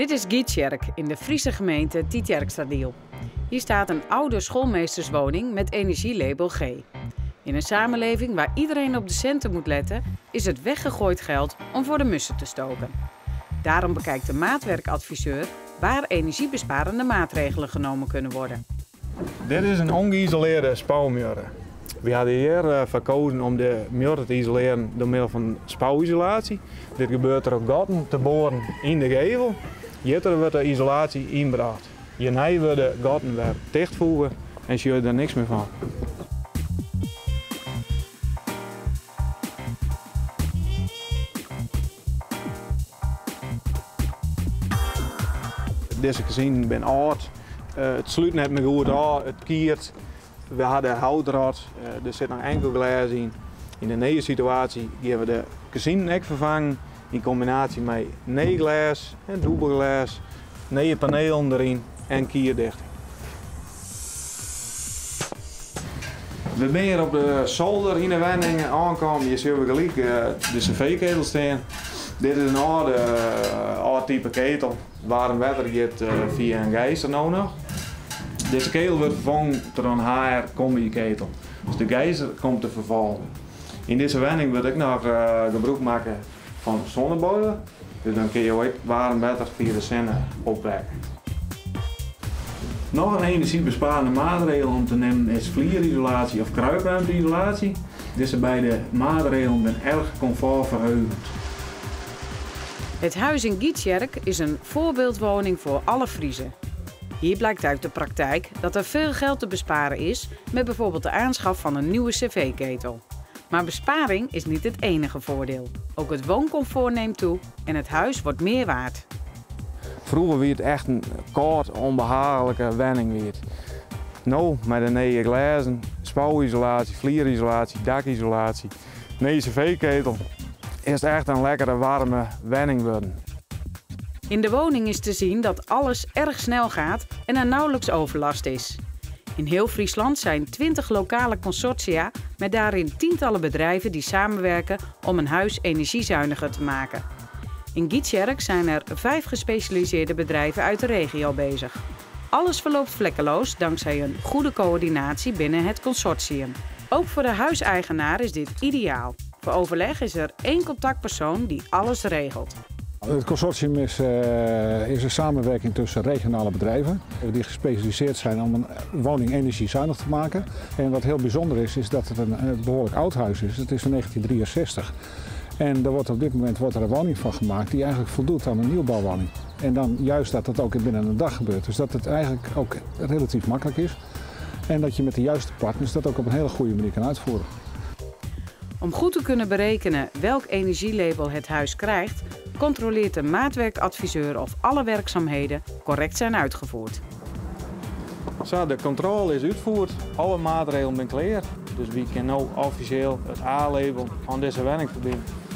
Dit is Gietjerk in de Friese gemeente Tietjerkstadiel. Hier staat een oude schoolmeesterswoning met energielabel G. In een samenleving waar iedereen op de centen moet letten, is het weggegooid geld om voor de mussen te stoken. Daarom bekijkt de maatwerkadviseur waar energiebesparende maatregelen genomen kunnen worden. Dit is een ongeïsoleerde spouwmuur. We hadden hier verkozen om de muur te isoleren door middel van spouwisolatie. Dit gebeurt er ook gaten te boren in de gevel. Hier wordt de isolatie ingebracht. Hierna worden de gaten weer dichtvoegen en zie je er niks meer van. Deze gezin ben oud. Het sluit net meer goed aan, het kiert. We hadden houtdraad, er zit nog enkel glas in. In de nieuwe situatie gaan we de kozijnen ook vervangen in combinatie met neeglas en dubbelglas, nieuwe panelen erin en kierdichting. We zijn hier op de zolder in de woning aangekomen. Hier zien we gelijk de cv-ketel staan. Dit is een oude type ketel. Warm water gaat via een gijzer nog. Deze ketel wordt vervangen door een HR-combi-ketel. Dus de gijzer komt te vervallen. In deze woning wordt ook nog gebruik maken van zonneboiler. Dus dan kun je ook warm water via de zender opwekken. Nog een energiebesparende maatregel om te nemen is vlierisolatie of kruipruimteisolatie. Deze beide maatregelen zijn erg comfortverheugend. Het huis in Gietjerk is een voorbeeldwoning voor alle Friezen. Hier blijkt uit de praktijk dat er veel geld te besparen is met bijvoorbeeld de aanschaf van een nieuwe cv-ketel. Maar besparing is niet het enige voordeel. Ook het wooncomfort neemt toe en het huis wordt meer waard. Vroeger was het echt een koud, onbehagelijke woning. Nu met de nieuwe glazen, spouwisolatie, vlierisolatie, dakisolatie, nieuwe cv-ketel is het echt een lekkere warme woning worden. In de woning is te zien dat alles erg snel gaat en er nauwelijks overlast is. In heel Friesland zijn 20 lokale consortia met daarin tientallen bedrijven die samenwerken om een huis energiezuiniger te maken. In Gietjerk zijn er 5 gespecialiseerde bedrijven uit de regio bezig. Alles verloopt vlekkeloos dankzij een goede coördinatie binnen het consortium. Ook voor de huiseigenaar is dit ideaal. Voor overleg is er 1 contactpersoon die alles regelt. Het consortium is een samenwerking tussen regionale bedrijven die gespecialiseerd zijn om een woning energiezuinig te maken. En wat heel bijzonder is dat het een behoorlijk oud huis is. Het is van 1963. En er wordt op dit moment een woning van gemaakt die eigenlijk voldoet aan een nieuwbouwwoning. En dan juist dat ook binnen een dag gebeurt. Dus dat het eigenlijk ook relatief makkelijk is. En dat je met de juiste partners dat ook op een hele goede manier kan uitvoeren. Om goed te kunnen berekenen welk energielabel het huis krijgt, controleert de maatwerkadviseur of alle werkzaamheden correct zijn uitgevoerd. Zo, de controle is uitgevoerd, alle maatregelen zijn klaar. Dus we kunnen nu officieel het A-label aan deze woning verbinden.